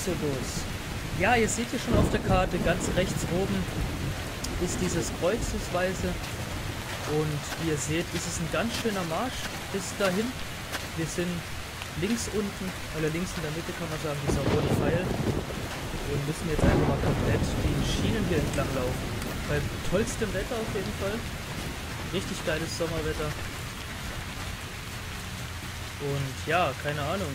so los? Ja, ihr seht hier schon auf der Karte, ganz rechts oben ist dieses Kreuzungsweise. Und wie ihr seht, ist es ein ganz schöner Marsch bis dahin. Wir sind links unten, oder links in der Mitte kann man sagen, dieser rote Pfeil. Und müssen jetzt einfach mal komplett die Schienen hier entlang laufen. Bei tollstem Wetter auf jeden Fall. Richtig geiles Sommerwetter. Und ja, keine Ahnung.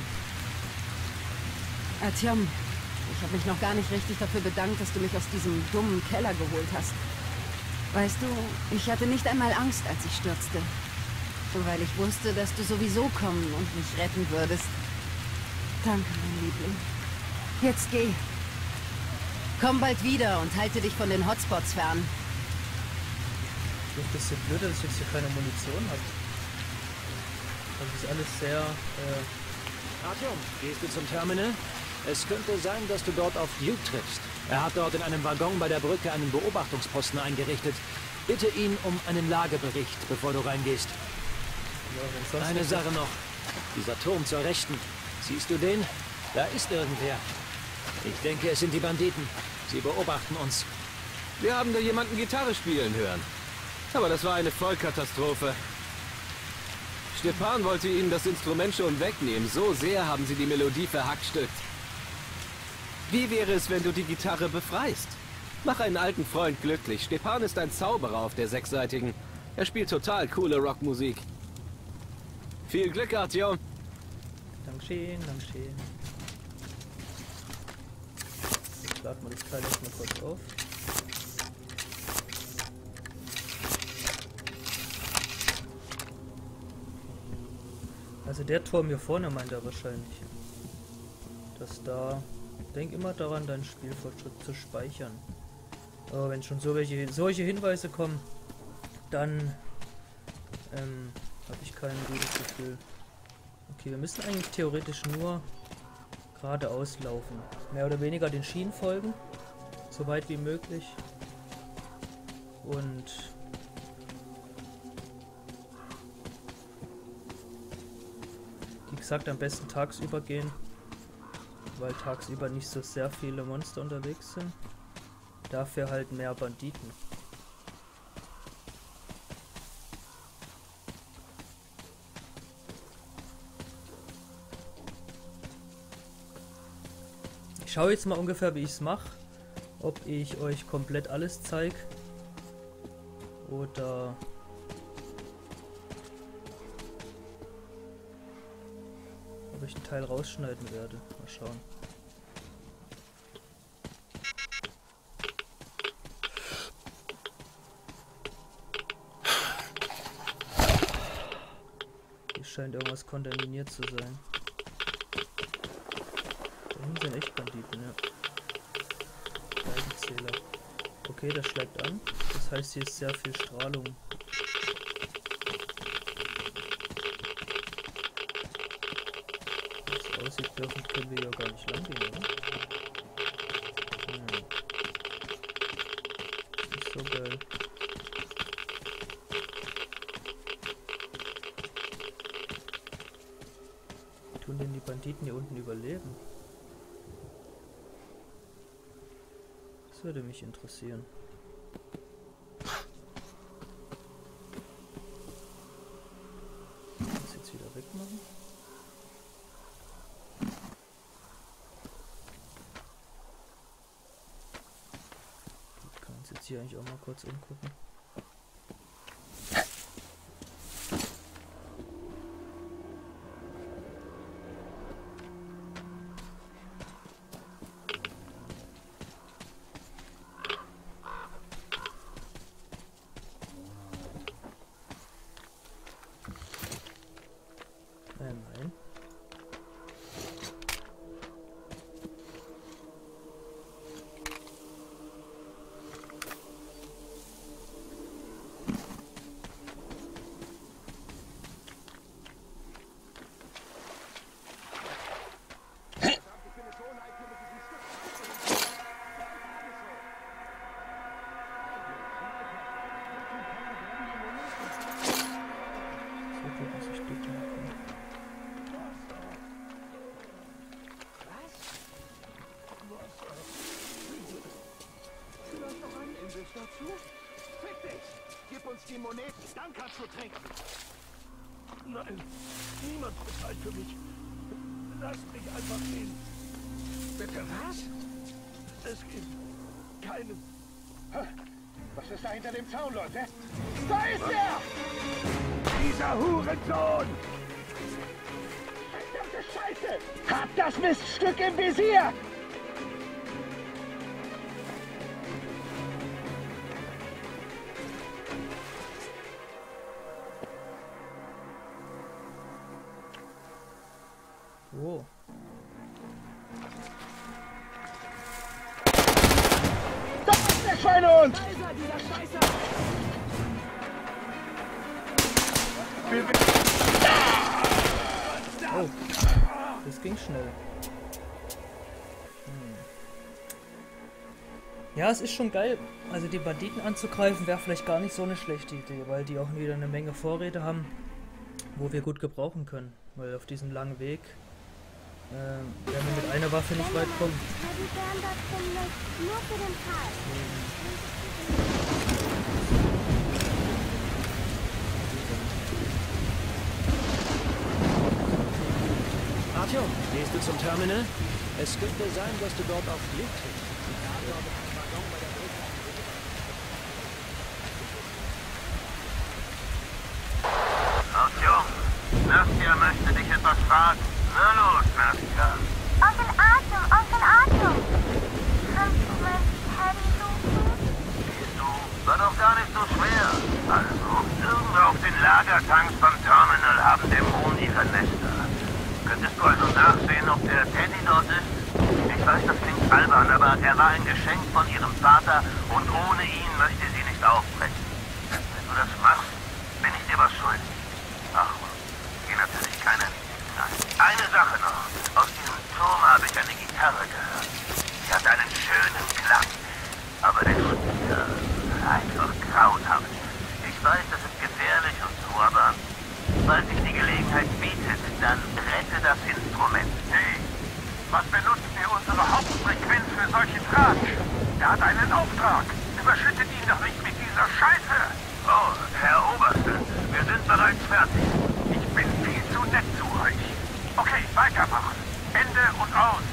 Artyom, ich habe mich noch gar nicht richtig dafür bedankt, dass du mich aus diesem dummen Keller geholt hast. Weißt du, ich hatte nicht einmal Angst, als ich stürzte. Weil ich wusste, dass du sowieso kommen und mich retten würdest. Danke, mein Liebling. Jetzt geh. Komm bald wieder und halte dich von den Hotspots fern. Ich finde ein bisschen blöd, dass ich jetzt hier keine Munition habe. Das ist alles sehr... Artyom, gehst du zum Terminal? Es könnte sein, dass du dort auf Duke triffst. Er hat dort in einem Waggon bei der Brücke einen Beobachtungsposten eingerichtet. Bitte ihn um einen Lagebericht, bevor du reingehst. Ja, eine Sache noch. Dieser Turm zur Rechten. Siehst du den? Da ist irgendwer. Ich denke, es sind die Banditen. Sie beobachten uns. Wir haben da jemanden Gitarre spielen hören. Aber das war eine Vollkatastrophe. Stepan wollte ihnen das Instrument schon wegnehmen. So sehr haben sie die Melodie verhackstückt. Wie wäre es, wenn du die Gitarre befreist? Mach einen alten Freund glücklich. Stepan ist ein Zauberer auf der Sechsseitigen. Er spielt total coole Rockmusik. Viel Glück, Artyom. Dankeschön, Dankeschön. Jetzt laden wir das Teil erstmal kurz auf. Also der Turm hier vorne meint er wahrscheinlich. Dass da... Denk immer daran, deinen Spielfortschritt zu speichern. Aber wenn schon solche Hinweise kommen, dann habe ich kein gutes Gefühl. Okay, wir müssen eigentlich theoretisch nur geradeaus laufen. Mehr oder weniger den Schienen folgen, so weit wie möglich. Und wie gesagt, am besten tagsüber gehen, weil tagsüber nicht so sehr viele Monster unterwegs sind. Dafür halt mehr Banditen. Ich schaue jetzt mal ungefähr, wie ich es mache. Ob ich euch komplett alles zeige. Oder... ob ich einen Teil rausschneiden werde. Mal schauen. Hier scheint irgendwas kontaminiert zu sein. Da hinten sind echt Banditen, ja. Geigelzähler. Okay, das schlägt an. Das heißt, hier ist sehr viel Strahlung. Wie es aussieht, können wir ja gar nicht lang gehen, oder? Ja. Das ist so geil. Wie tun denn die Banditen hier unten überleben? Das würde mich interessieren. Das jetzt wieder wegmachen. Ich kann uns jetzt hier eigentlich auch mal kurz umgucken. Nein. euch noch einen Imbiss dazu? Fick dich! Gib uns die Moneten, dann kannst du trinken. Nein, niemand bezahlt für mich. Lasst mich einfach gehen. Bitte was? Es gibt keinen. Was ist da hinter dem Zaun, Leute? Da ist er! Dieser Hurensohn! Verdammte Scheiße! Habt das Miststück im Visier! Oh. Da ist der Schweinehund! Oh, das ging schnell. Ja, es ist schon geil. Also die Banditen anzugreifen wäre vielleicht gar nicht so eine schlechte Idee, weil die auch wieder eine Menge Vorräte haben, wo wir gut gebrauchen können. Weil auf diesem langen Weg werden wir mit einer Waffe nicht weit kommen. Nur für den Fall. Artyom, gehst du zum Terminal? Es könnte sein, dass du dort auf Glück triffst. Artyom, Nastja möchte dich etwas fragen. Na los, Nastja. Onkel Artyom, Onkel Artyom. Kannst du mein Teddy suchen? Siehst du, war doch gar nicht so schwer. Also, irgendwo auf den Lagertanks beim Terminal haben Dämonen ihre Nester. Könntest du also nachsehen, ob der Teddy dort ist? Ich weiß, das klingt albern, aber er war ein Geschenk von ihrem Vater und ohne ihn möchte sie nicht aufbrechen. Wenn du das machst, bin ich dir was schuldig. Ach, geh natürlich keiner Nein. Eine Sache noch. Aus diesem Turm habe ich eine Gitarre gehört. Sie hat einen schönen Klang. Aber der Musiker, einfach grauenhaft. Ich weiß, das ist gefährlich und so, aber falls sich die Gelegenheit bietet, dann rette das Instrument. Hey, was benutzen wir unsere Hauptfrequenz für solche Fragen? Er hat einen Auftrag. Überschüttet ihn doch nicht mit dieser Scheiße. Oh, Herr Oberste, wir sind bereits fertig. Ich bin viel zu nett zu euch. Okay, weitermachen. Ende und aus.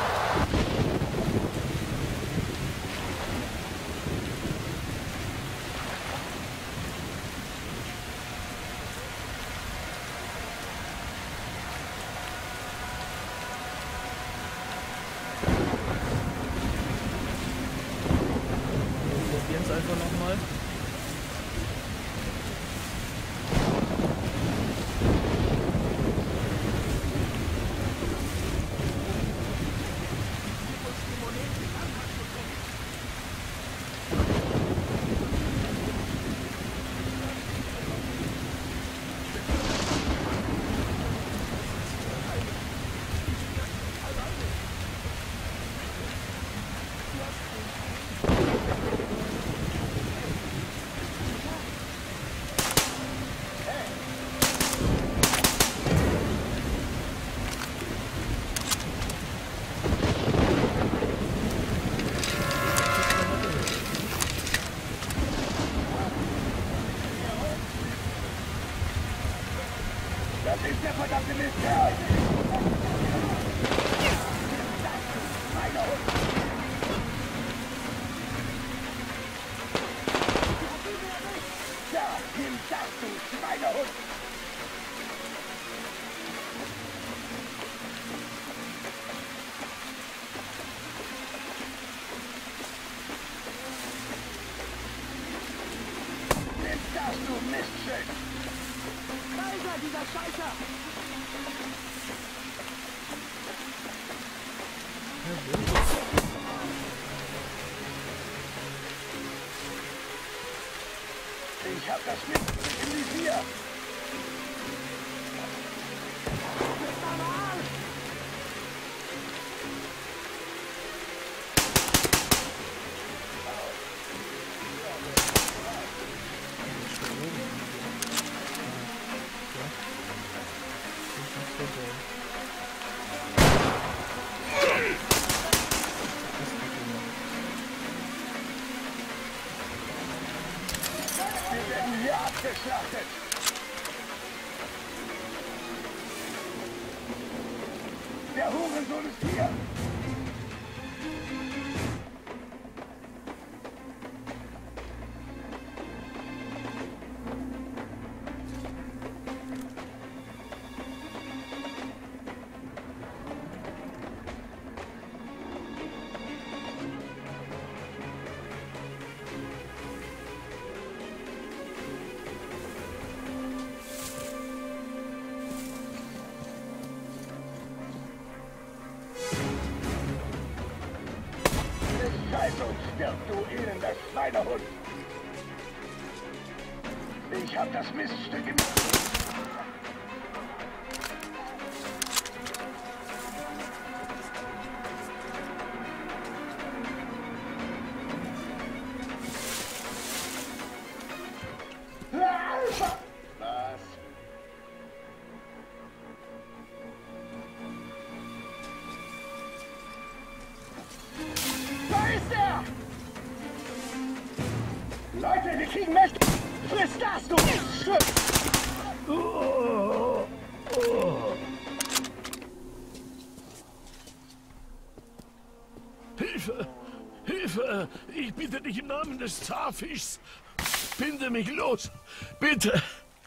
Wir probieren es einfach nochmal. Das ist der verdammte Mistkerl! Ja, nimm das, du Schweinehund! Nimm das, du Mistschild! Alter, dieser Scheißer! Ich hab das mit im Visier! wir abgeschlachtet. Der Hurensohn ist hier. Scheiße und stirb, du elender Schweinehund! Ich hab das Miststück im... Was? Da ist er! Leute, wir kriegen Mächte! Friss das, du Stück! Hilfe! Hilfe! Ich bitte dich im Namen des Zahrfischs! Binde mich los! Bitte!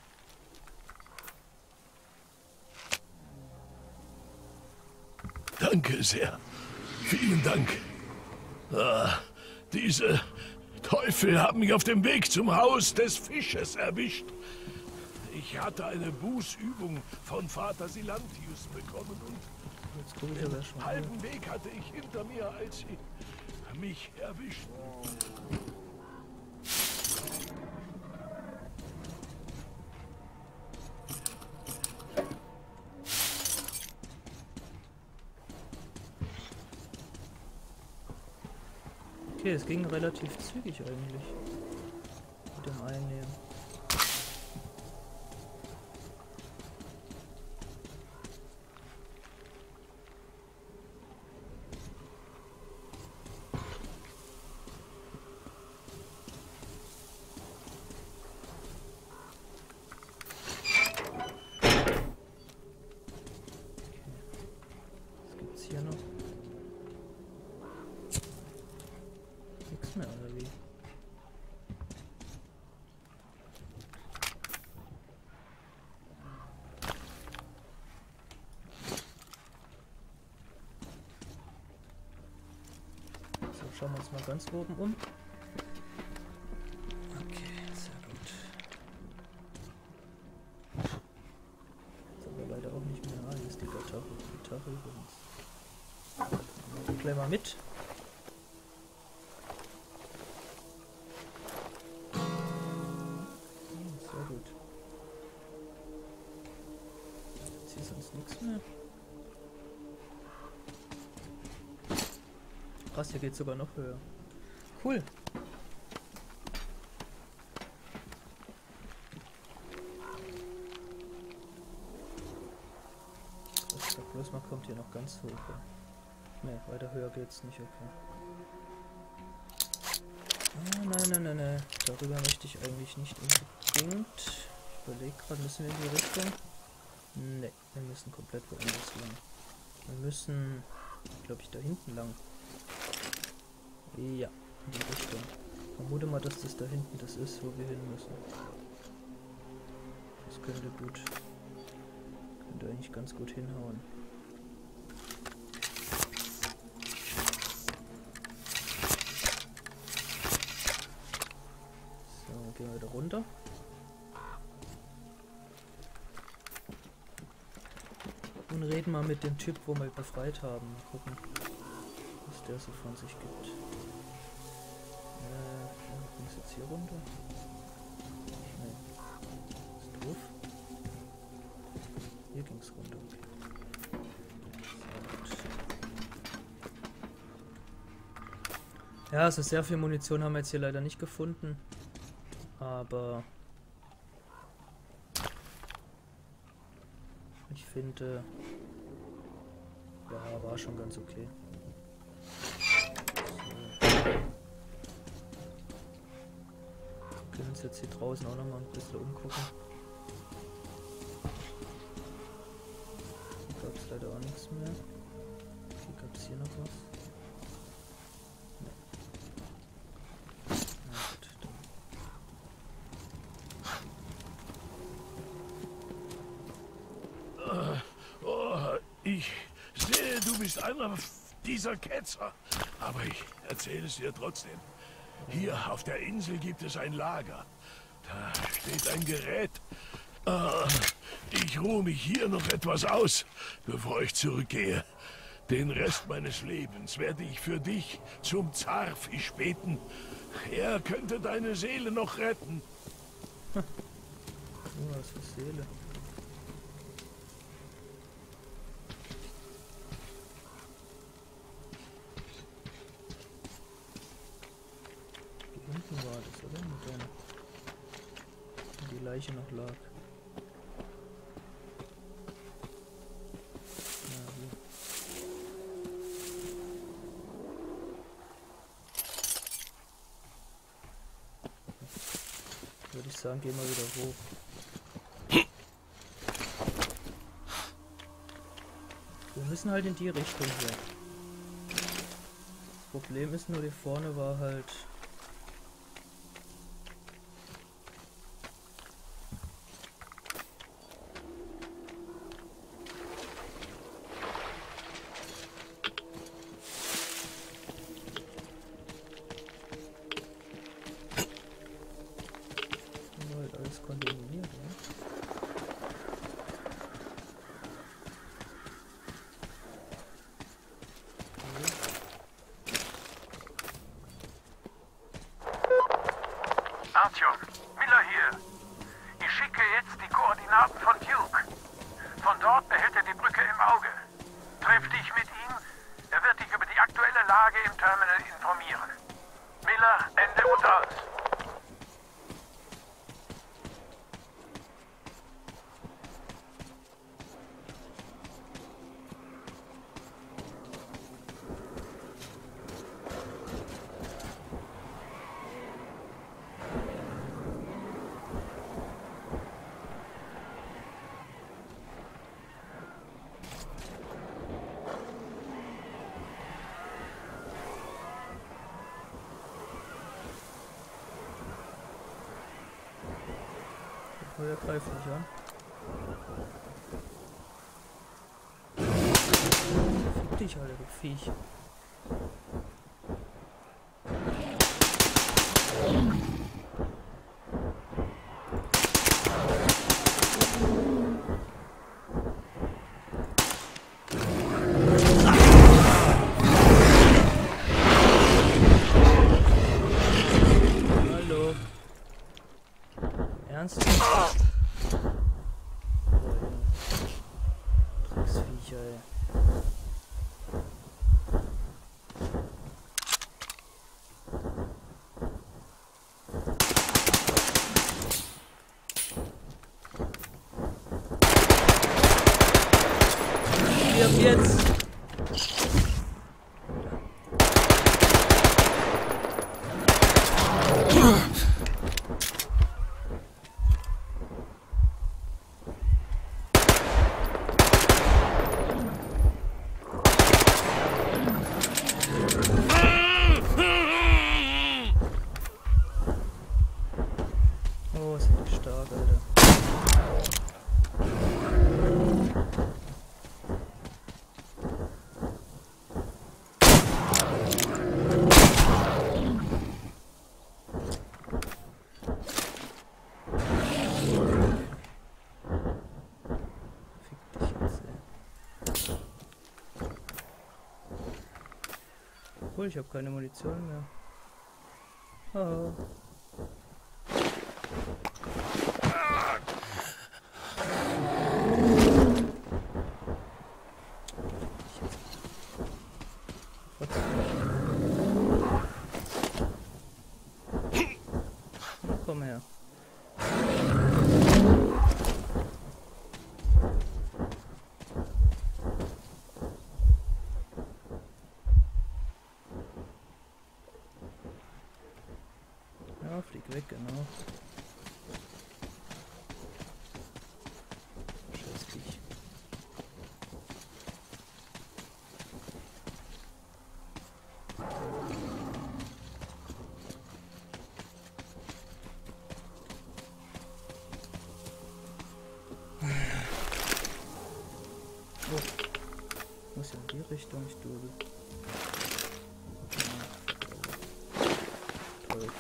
Danke sehr. Vielen Dank. Ah, diese Teufel haben mich auf dem Weg zum Haus des Fisches erwischt. Ich hatte eine Bußübung von Vater Silantius bekommen und den halben Weg hatte ich hinter mir, als sie mich erwischten. Okay, es ging relativ zügig eigentlich. Mit dem Einnehmen. Hier noch nichts mehr, oder wie? So, schauen wir uns mal ganz oben um. Okay, sehr gut. Jetzt aber leider auch nicht mehr. Ah, hier ist die Gitarre. Gitarre übrigens. Gleich mal mit. Sehr gut. Jetzt hier ist sonst nichts mehr. Krass, hier geht sogar noch höher. Cool. Ich sag bloß, man kommt hier noch ganz hoch. Ne, weiter höher geht's nicht, okay. Oh, nein. Darüber möchte ich eigentlich nicht unbedingt. Ich überlege gerade, müssen wir in die Richtung? Ne, wir müssen komplett woanders lang. Wir müssen, glaube ich, da hinten lang. Ja, in die Richtung. Ich vermute mal, dass das da hinten das ist, wo wir hin müssen. Das könnte eigentlich ganz gut hinhauen. Gehen wir wieder runter. Und reden mal mit dem Typ, wo wir befreit haben. Mal gucken, was der so von sich gibt. Ging es jetzt hier runter? Nee. Ist doof. Hier ging es runter. Ja, also sehr viel Munition haben wir jetzt hier leider nicht gefunden. Aber ich finde, ja, war schon ganz okay. So. können uns jetzt hier draußen auch noch mal ein bisschen umgucken. Hier gab es leider auch nichts mehr. Hier gab es hier noch was. Ich sehe, du bist einer dieser Ketzer. Aber ich erzähle es dir trotzdem. Hier auf der Insel gibt es ein Lager. Da steht ein Gerät. Ich ruhe mich hier noch etwas aus, bevor ich zurückgehe. Den Rest meines Lebens werde ich für dich zum Zarfisch beten. Er könnte deine Seele noch retten. Oh, was für Seele. Hier unten war das, oder? Mit der die Leiche noch lag. Ja, hier. Würde ich sagen, gehen wir wieder hoch. Wir müssen halt in die Richtung hier. Das Problem ist nur, die vorne war halt... alles kontaminiert, ne? Artyom, Miller hier. Ich schicke jetzt die Koordinaten von Duke. Von dort behält er die Brücke im Auge. Triff dich mit ihm. Er wird dich über die aktuelle Lage im Terminal informieren. Miller, Ende und aus. Der greift nicht an. Fick dich, Alter, du Viech. Hallo. Ernsthaft? Drecksviecher, ey. Stirb jetzt! Oh, sind die stark, Alter. Fick dich jetzt, ey. Obwohl, ich habe keine Munition mehr. Oh. Komm her. Ja, Ja, flieg weg, genau. Scheiß Viech. Oh. Muss ja in die Richtung, ich dudel. Toll.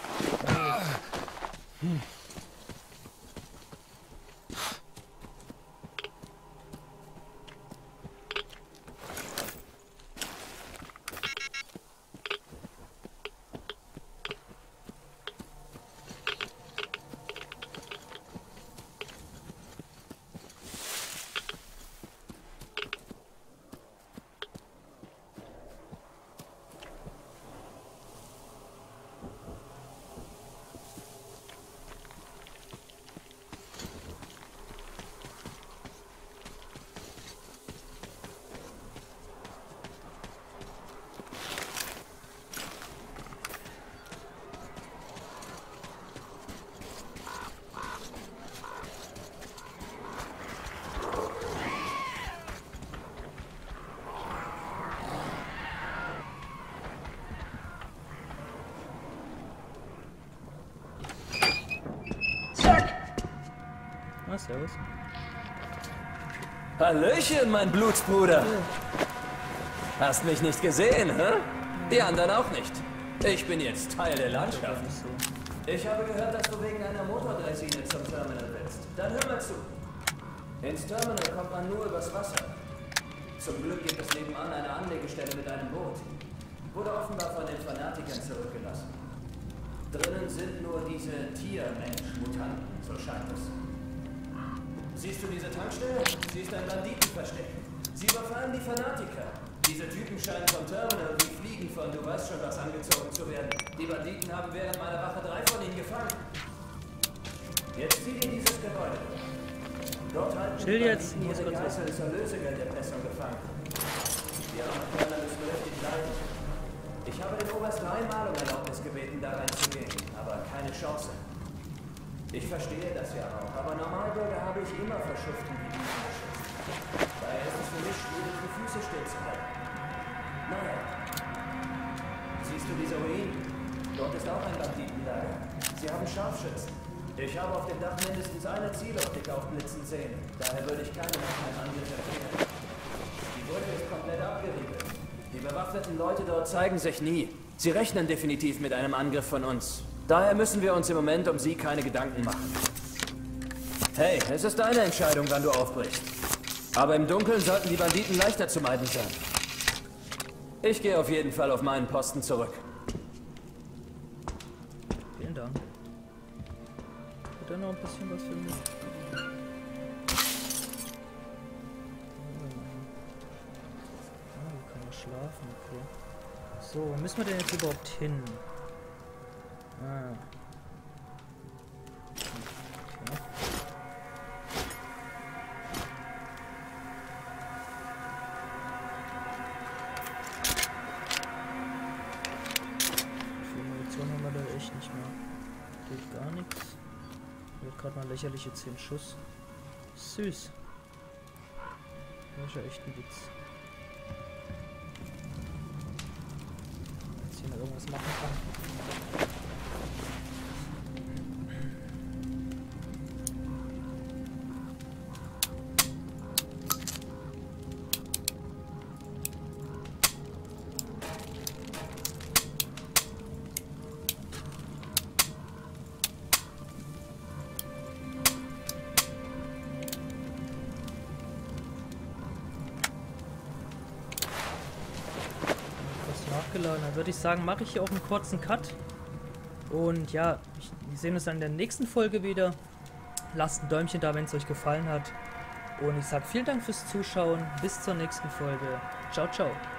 Ah, servus. Hallöchen, mein Blutsbruder. Hast mich nicht gesehen, hä? Die anderen auch nicht. Ich bin jetzt Teil der Landschaft. Ich habe gehört, dass du wegen einer Motordressine zum Terminal willst. Dann hör mal zu. Ins Terminal kommt man nur übers Wasser. Zum Glück gibt es nebenan eine Anlegestelle mit einem Boot. Wurde offenbar von den Fanatikern zurückgelassen. Drinnen sind nur diese Tier-Mensch-Mutanten, so scheint es. Siehst du diese Tankstelle? Sie ist ein Banditenversteck. Sie überfallen die Fanatiker. Diese Typen scheinen vom Terminal wie Fliegen von du weißt schon was angezogen zu werden. Die Banditen haben während meiner Wache 3 von ihnen gefangen. Jetzt zieh in dieses Gebäude. Dort halten die Banditen ihre Geiseln zur Lösegelderpressung gefangen. Die armen Kerle müssen richtig leiden. Ich habe den Oberst 3 Mal um Erlaubnis gebeten, da reinzugehen, aber keine Chance. Ich verstehe das ja auch, aber Normalbürger habe ich immer vor Schuften wie diesen geschützt. Daher ist es für mich schwierig, die Füße stillzuhalten. Naja. Siehst du diese Ruinen? Dort ist auch ein Banditenlager. Sie haben Scharfschützen. Ich habe auf dem Dach mindestens eine Zieloptik aufblitzen sehen. Daher würde ich keinen Angriff empfehlen. Die Brücke ist komplett abgeriegelt. Die bewaffneten Leute dort zeigen sich nie. Sie rechnen definitiv mit einem Angriff von uns. Daher müssen wir uns im Moment um sie keine Gedanken machen. Hey, es ist deine Entscheidung, wann du aufbrichst. Aber im Dunkeln sollten die Banditen leichter zu meiden sein. Ich gehe auf jeden Fall auf meinen Posten zurück. Vielen Dank. Hat er noch ein bisschen was für mich? Hier kann man schlafen, okay. So, wo müssen wir denn jetzt überhaupt hin? Ah. Okay. Viel Munition haben wir da echt nicht mehr. Geht gar nichts. Wird gerade mal lächerliche 10 Schuss. Süß. Das ist ja echt ein Witz. Jetzt hier noch irgendwas machen kann. Nachgeladen. Dann würde ich sagen, mache ich hier auch einen kurzen Cut. Und ja, wir sehen uns dann in der nächsten Folge wieder. Lasst ein Däumchen da, wenn es euch gefallen hat. Und ich sage vielen Dank fürs Zuschauen. Bis zur nächsten Folge. Ciao, ciao.